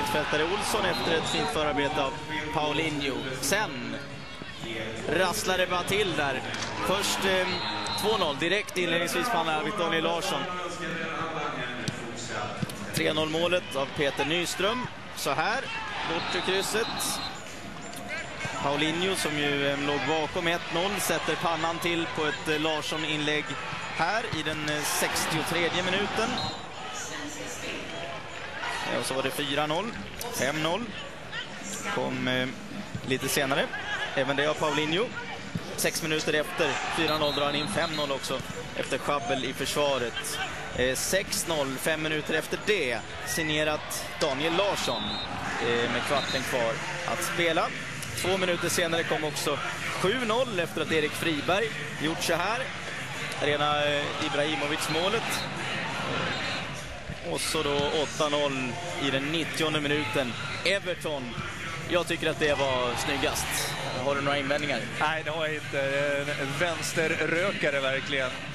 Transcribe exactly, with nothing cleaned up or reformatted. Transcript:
mittfältare Olsson efter ett fint förarbete av Paulinho. Sen rasslar det bara till där. Först eh, två noll direkt inledningsvis på Arvid Daniel Larsson. tre noll målet av Peter Nyström. Så här, bort i krysset. Paulinho som ju eh, låg bakom ett noll sätter pannan till på ett eh, Larsson-inlägg här i den eh, sextiotredje minuten. Ja, och så var det fyra noll, fem noll. Kom eh, lite senare. Även det av Paulinho. Sex minuter efter fyra noll drar han in fem noll också efter schabbel i försvaret. Eh, sex noll, fem minuter efter det signerat Daniel Larsson eh, med kvarten kvar att spela. Två minuter senare kom också sju noll efter att Erik Friberg gjort så här. Rena eh, Ibrahimovic målet. Och så då åtta noll i den nittionde minuten. Everton. Jag tycker att det var snyggast. Har du några invändningar? Nej, det har jag inte. En vänsterrökare verkligen.